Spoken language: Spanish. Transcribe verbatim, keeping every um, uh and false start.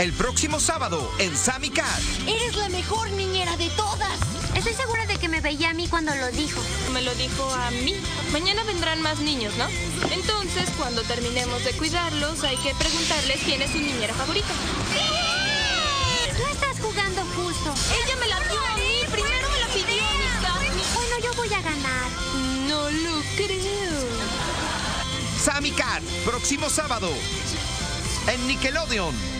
El próximo sábado en Sammy Cat. ¡Eres la mejor niñera de todas! Estoy segura de que me veía a mí cuando lo dijo. Me lo dijo a mí. Mañana vendrán más niños, ¿no? Entonces, cuando terminemos de cuidarlos, hay que preguntarles quién es su niñera favorita. No estás jugando justo. Ella me la dio a mí. Primero me la pidió, Anita. Bueno, yo voy a ganar. No lo creo. Sammy Cat, próximo sábado en Nickelodeon.